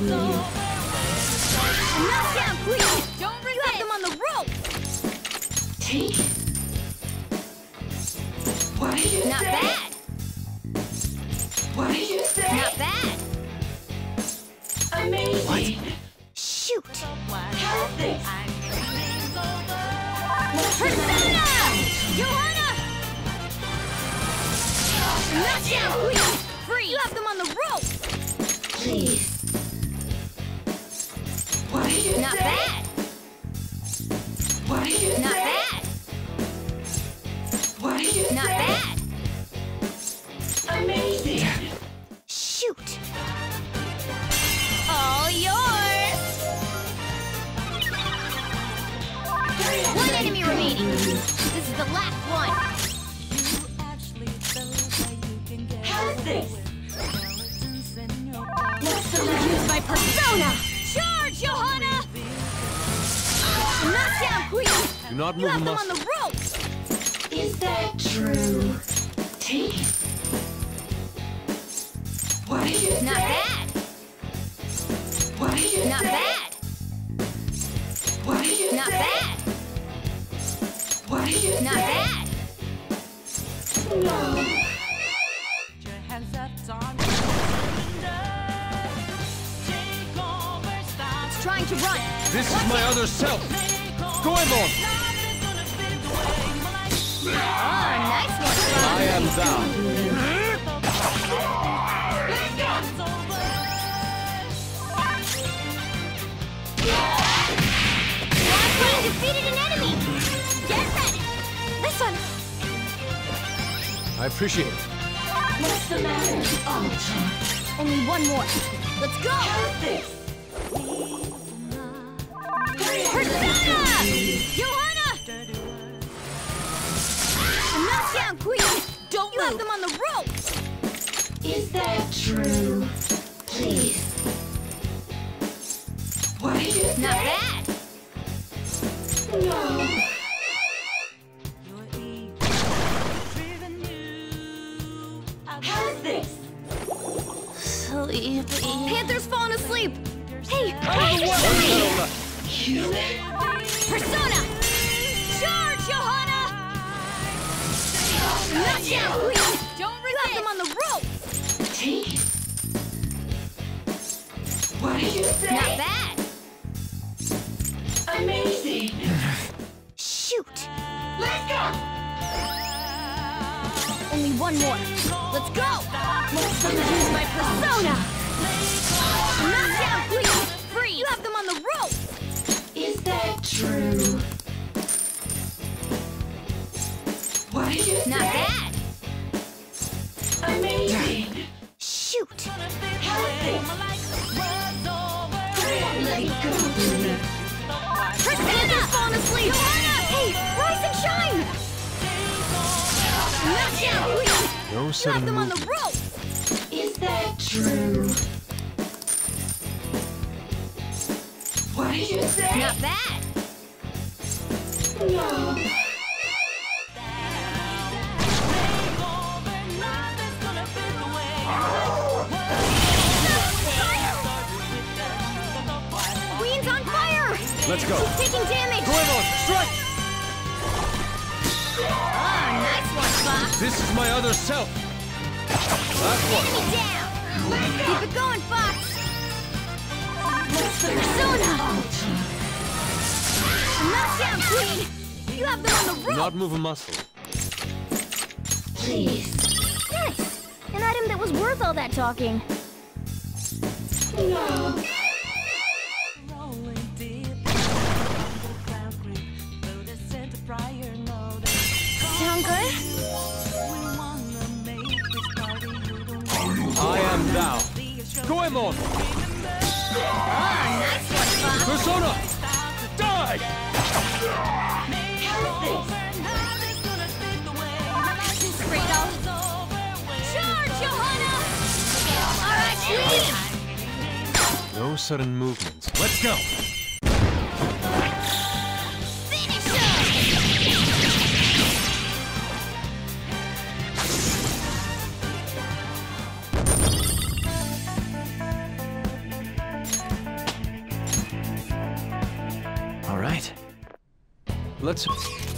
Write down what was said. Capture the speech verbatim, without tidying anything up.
Knockdown, queen! Don't resist! You have them on the rope! Take it. What do you Not say? bad! What do you say? Not bad! Amazing. Shoot! Have this. Persona! Johanna! Knockdown, queen! Free! You have them on the rope! Please. What do you Not say? bad! What do you Not say? bad! What do you Not say? bad! Amazing. Shoot! All yours! One enemy remaining! This is the last one! Have this. Use my persona! Charge, Johanna! Knockdown, queen! Do not You move a have them on muscle. the rope! Is that true? Take it. What do you Not say? bad! What do you Not say? bad! What do you Not say? bad! What do you Not say? bad! No. It's trying to run! This is my other self. Goemon! Oh, nice one, Bob. I am thou. One queen defeated an enemy! Get ready! This one! I appreciate it. What's the matter? Ultra. Only one more. Let's go! Have this. Persona! Johanna! Knockdown, queen! Don't you have them on the rope! Is that true? Please. What do you say? Not bad! No. Have this. Sleepy. Panther's fallen asleep! Hey! One pedal left. Human. Persona! Charge, Johanna! Knockdown, queen! Don't resist! You have them on the rope! Take it. What do you say? Not bad! Amazing. Shoot! Let's go. Only one more. Let's go! Let's use my persona! Knockdown, queen! Free! You have them on the rope! Is that true? What do you say? Not bad! Amazing. Shoot! Have this. Let it go. Persona! Fallen asleep! Johanna! Hey! Rise and shine! Knockdown, queen! No You have sudden them on the movement. rope! Is that true? What do you say? Not bad! No. Queen's on fire! Let's go. She's taking damage! Goemon, strike! Ah, nice one, Fox! This is my other self. Last one. Enemy down! Keep it going, Fox! Persona! Knockdown, Queen! You have them on the Do rope! not move a muscle. Please. Nice! An item that was worth all that talking. No. Sound good? I am thou. Goemon! Ah, nice one, Fox! Persona! Die! Kratos! Charge, Johanna! Alright, Queen! No sudden movements. Let's go! Finish him! Let's...